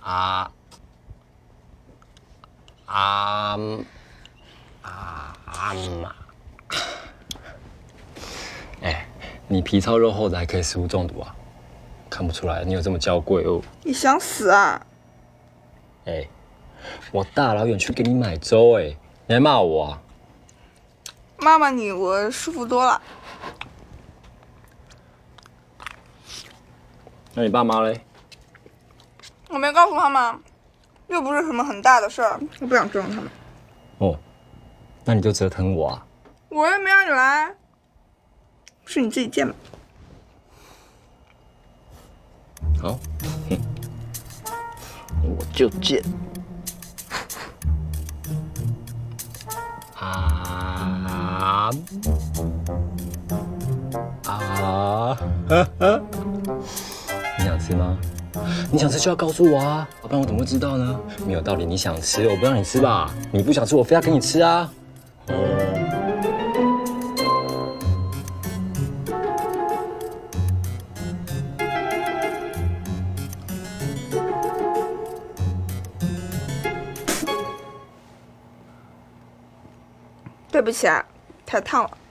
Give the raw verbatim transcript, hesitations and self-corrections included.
啊啊啊啊妈！哎，你皮糙肉厚的，还可以食物中毒啊？看不出来，你有这么娇贵哦。 你想死啊？ 哎，我大老远去给你买粥，哎，你还骂我啊？ 骂骂你，我舒服多了。 那你爸妈嘞？ 我没告诉他们，又不是什么很大的事儿，我不想折腾他们。 哦，那你就折腾我啊？ 我又没让你来，是你自己贱吧？ 好，哼，我就贱。啊啊！呵呵，你想吃吗？你想吃就要告诉我啊，要不然我怎么会知道呢？没有道理，你想吃，我不让你吃吧？你不想吃，我非要给你吃啊！哦。 对不起啊，太烫了。